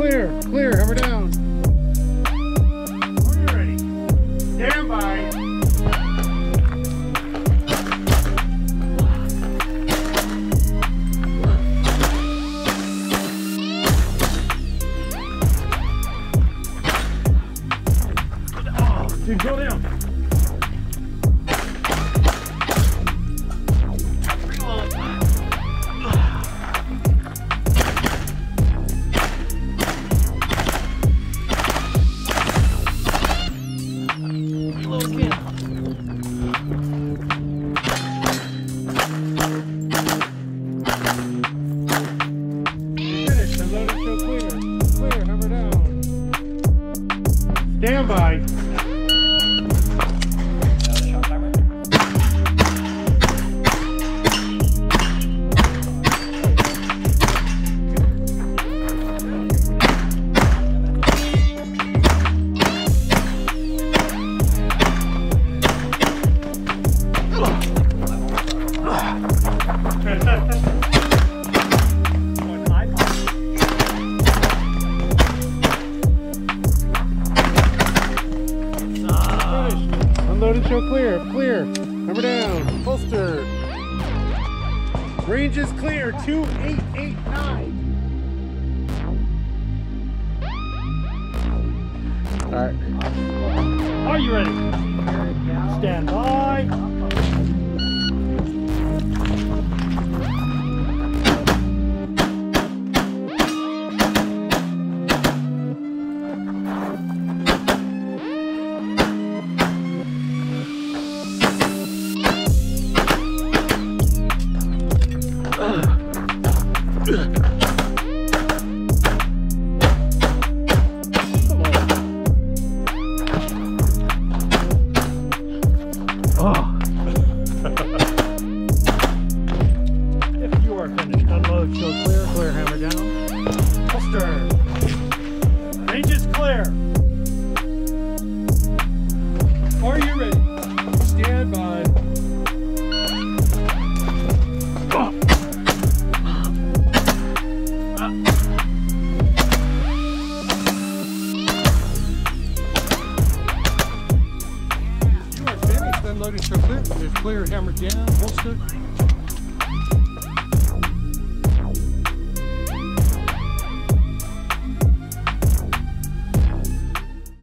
clear, clear, hammer down. Are you ready? Stand by. Dude, go down. Reload again. Finish, and let it show clear. Clear, hammer down. Stand by. Unload and show clear, clear, hammer down, holster. Range is clear, 2889. All right. Are you ready? Stand by. If you are finished, unload, show clear, clear, hammer down. Holster. Range is clear. Are you ready? Stand by. You are finished. Unload and show clear. There's clear, hammer down, holster.